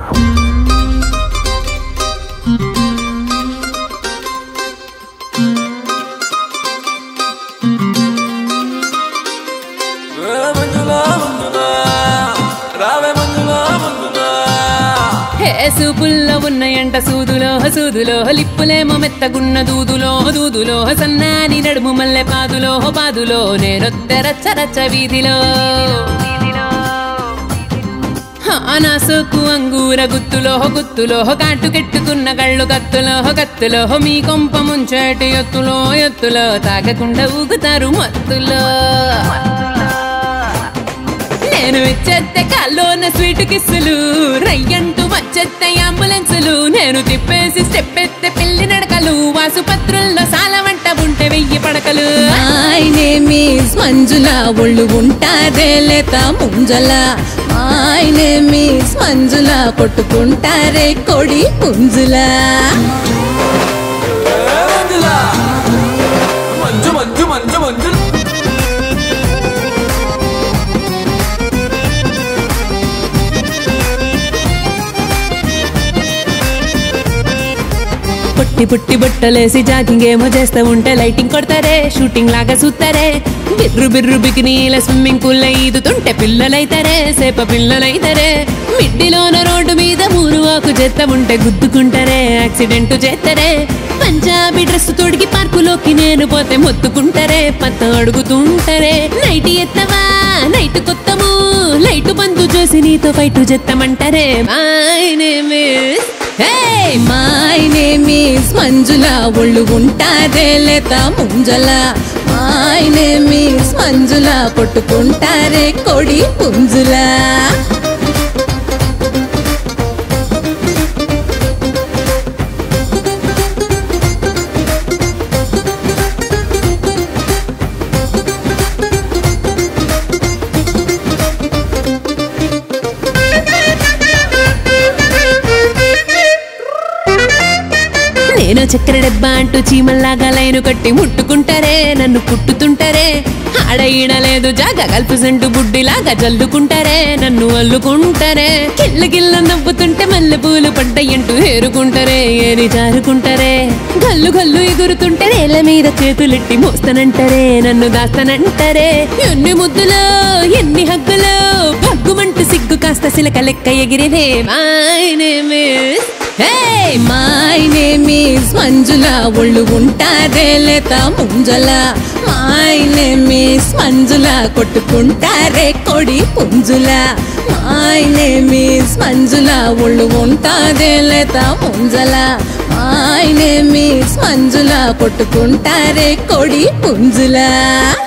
సూపుల్లో ఉన్నాయంట సూదులో సూదులో లిప్పులేమో మెత్తగున్న దూదులో దూదులో సన్నాని నడుము మల్లె పాదులో పాదులో నేనొత్తె రచ్చ రచ్చ వీధిలో నా సోకు అంగూర గుత్తులో గుత్తులో కాటు కెట్టుకున్న కళ్ళు కత్తులో కత్తులో మీ కొంప ముంచేటి ఎత్తులో ఎత్తులో తాగకుండా ఊగుతారు మత్తులో నేను ఇచ్చేస్తే కాల్లోన స్వీట్ కిస్సులు రయ్యంటూ వచ్చేస్తే అంబులెన్సులు నేను తిప్పేసి స్టెప్ ఎత్తే పెళ్లి నడకలు వాసుపత్రుల్లో సాల వంట ఉంటే 1000 పడకలు మై నేమ్ ఈజ్ మంజుల ఒళ్ళు ఉంటాదే లేత ముంజల మై నేమ్ ఈజ్ మంజుల కొట్టుకుంటారే కొడి పుంజుల మంజు మంజు మంజు మంజు పుట్టి పుట్టి బుట్టలేసి జాగింగ్ ఏమో చేస్తూ ఉంటే లైటింగ్ కొడతారే షూటింగ్ లాగా చూస్తారే బిర్రు బిర్రు బికినీల స్విమ్మింగ్ పూల్ ఈదుతుంటే పిల్లలైతారే సేప పిల్లలైతారే మిడ్డిలోన రోడ్డు మీద మూరు ఆకు చేస్తా ఉంటే గుద్దుకుంటారే యాక్సిడెంట్ చేస్తారే పంజాబీ డ్రెస్ తోడికి పార్కులోకి నేను పోతే మొత్తుకుంటారే పత్త అడుగుతుంటారే నైట్ ఎత్తవా నైట్ కొత్తము లైట్ బందు చూసి నీతో ఫైట్ చేస్తామంటారే మై నేమ్ ఈజ్ మంజుల ఒళ్ళు ఉంటాదే లేత ముంజల మై నేమ్ ఈజ్ మంజుల కొట్టుకుంటారే కొడి పుంజుల నేను చక్కెర డబ్బా అంటూ చీమల్లాగా లైను కట్టి ముట్టుకుంటారే నన్ను పుట్టుతుంటారే ఆడ ఈడలేదు జాగా కల్పిసంటూ బుడ్డిలాగా జల్లుకుంటారే నన్ను అల్లుకుంటారే కిల్ల గిల్ల నవ్వుతుంటే మల్లె పూలు పడ్డాయంటూ ఏరుకుంటారే ఏరి జారుకుంటారే గల్లు గల్లు ఎగురుతుంటే నేల మీద చేతులెట్టి మోస్తానంటారే నన్ను దాస్తానంటారే ఎన్ని ముద్దులో ఎన్ని హగ్గులో భగ్గుమంటూ సిగ్గు కాస్త సిలక లెక్క ఎగిరినే మై నేమ్ ఈజ్ మంజుల ఒళ్ళు ఉంటాదే లేత ముంజల మై నేమ్ ఈజ్ మంజుల కొట్టుకుంటారే కొడి పుంజుల మై నేమ్ ఈజ్ మంజుల ఒళ్ళు ఉంటాదే లేత ముంజల మై నేమ్ ఈజ్ మంజుల కొట్టుకుంటారే కొడి పుంజుల